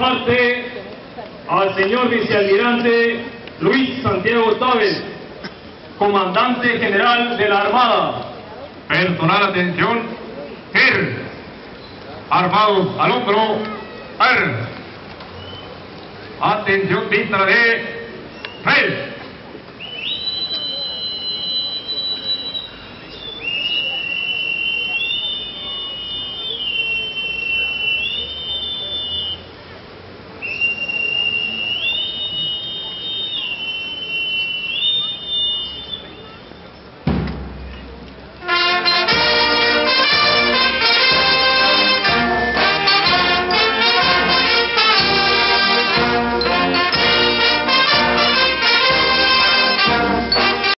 parte al señor vicealmirante Luis Santiago Távez, comandante general de la Armada. Personal, atención. Armados al hombro. Atención, vista de 3,